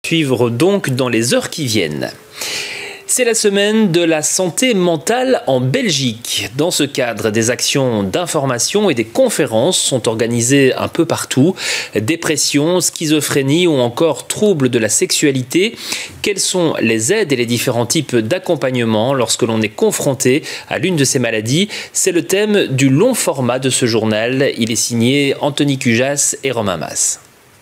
suivre donc dans les heures qui viennent. C'est la semaine de la santé mentale en Belgique. Dans ce cadre, des actions d'information et des conférences sont organisées un peu partout. Dépression, schizophrénie ou encore troubles de la sexualité. Quelles sont les aides et les différents types d'accompagnement lorsque l'on est confronté à l'une de ces maladies? C'est le thème du long format de ce journal. Il est signé Anthony Cujas et Romain Mas.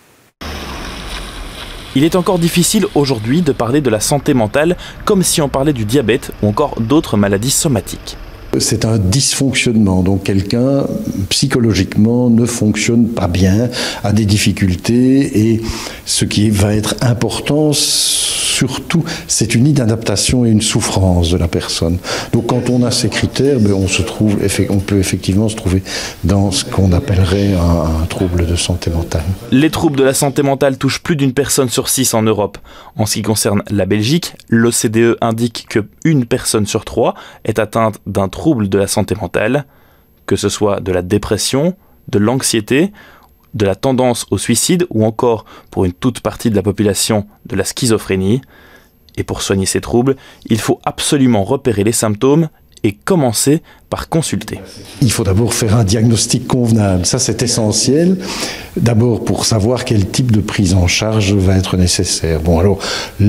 Il est encore difficile aujourd'hui de parler de la santé mentale comme si on parlait du diabète ou encore d'autres maladies somatiques. C'est un dysfonctionnement, donc quelqu'un psychologiquement ne fonctionne pas bien, a des difficultés, et ce qui va être important surtout, c'est une inadaptation et une souffrance de la personne. Donc quand on a ces critères, on peut effectivement se trouver dans ce qu'on appellerait un trouble de santé mentale. Les troubles de la santé mentale touchent plus d'une personne sur 6 en Europe. En ce qui concerne la Belgique, l'OCDE indique que 1 personne sur 3 est atteinte d'un trouble de la santé mentale, que ce soit de la dépression, de l'anxiété, de la tendance au suicide ou encore, pour une toute partie de la population, de la schizophrénie. Et pour soigner ces troubles, il faut absolument repérer les symptômes et commencer par consulter. Il faut d'abord faire un diagnostic convenable, ça c'est essentiel, d'abord pour savoir quel type de prise en charge va être nécessaire. Bon alors,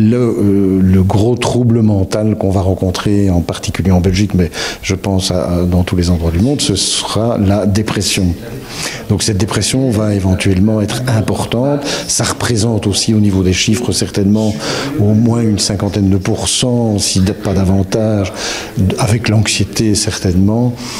le gros trouble mental qu'on va rencontrer, en particulier en Belgique, mais je pense dans tous les endroits du monde, ce sera la dépression. Donc cette dépression va éventuellement être importante, ça représente aussi au niveau des chiffres certainement au moins une 50aine de %, si pas davantage, avec l'anxiété certainement.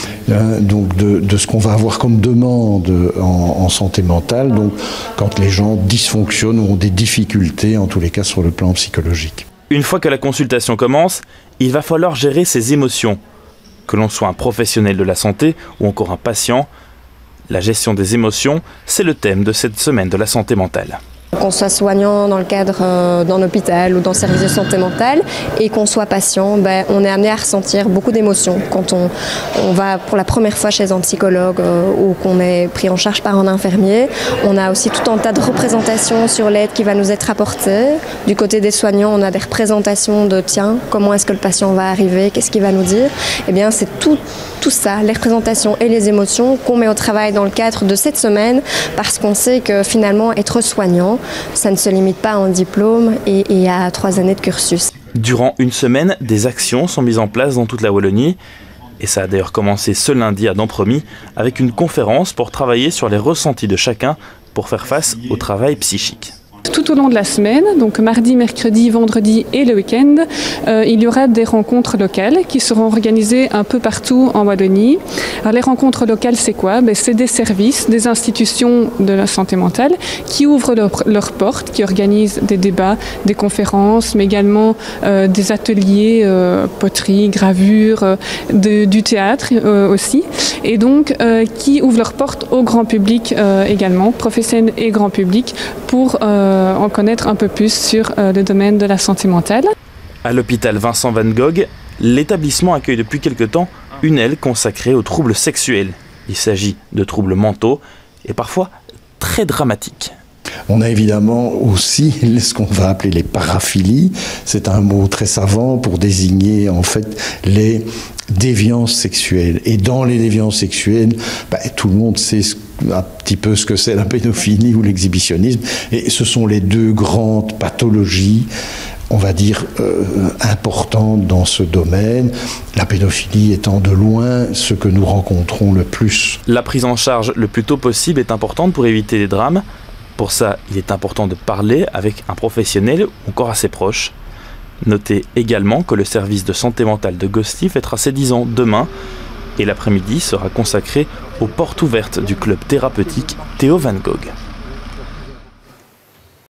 Donc de ce qu'on va avoir comme demande en santé mentale, donc quand les gens dysfonctionnent ou ont des difficultés, en tous les cas sur le plan psychologique. Une fois que la consultation commence, il va falloir gérer ses émotions. Que l'on soit un professionnel de la santé ou encore un patient, la gestion des émotions, c'est le thème de cette semaine de la santé mentale. Qu'on soit soignant dans le cadre d'un hôpital ou dans le service de santé mentale et qu'on soit patient, on est amené à ressentir beaucoup d'émotions quand on va pour la première fois chez un psychologue ou qu'on est pris en charge par un infirmier. On a aussi tout un tas de représentations sur l'aide qui va nous être apportée. Du côté des soignants, on a des représentations de tiens, comment est-ce que le patient va arriver, qu'est-ce qu'il va nous dire. Eh bien, c'est tout ça, les représentations et les émotions qu'on met au travail dans le cadre de cette semaine parce qu'on sait que finalement être soignant, ça ne se limite pas à un diplôme et à 3 années de cursus. Durant une semaine, des actions sont mises en place dans toute la Wallonie. Et ça a d'ailleurs commencé ce lundi à Dampremy avec une conférence pour travailler sur les ressentis de chacun pour faire face au travail psychique. Tout au long de la semaine, donc mardi, mercredi, vendredi et le week-end, il y aura des rencontres locales qui seront organisées un peu partout en Wallonie. Alors, les rencontres locales, c'est quoi? C'est des services, des institutions de la santé mentale qui ouvrent leurs portes, qui organisent des débats, des conférences, mais également des ateliers, poterie, gravure, du théâtre aussi. Et donc, qui ouvrent leurs portes au grand public également, professionnels et grand public, pour en connaître un peu plus sur le domaine de la santé mentale. À l'hôpital Vincent Van Gogh, l'établissement accueille depuis quelque temps une aile consacrée aux troubles sexuels. Il s'agit de troubles mentaux et parfois très dramatiques. On a évidemment aussi ce qu'on va appeler les paraphilies. C'est un mot très savant pour désigner en fait les déviances sexuelles. Et dans les déviances sexuelles, tout le monde sait un petit peu ce que c'est la pédophilie ou l'exhibitionnisme. Et ce sont les 2 grandes pathologies, on va dire, importantes dans ce domaine. La pédophilie étant de loin ce que nous rencontrons le plus. La prise en charge le plus tôt possible est importante pour éviter les drames. Pour ça, il est important de parler avec un professionnel ou encore assez proche. Notez également que le service de santé mentale de Gosti fêtera ses 10 ans demain et l'après-midi sera consacré aux portes ouvertes du club thérapeutique Theo Van Gogh.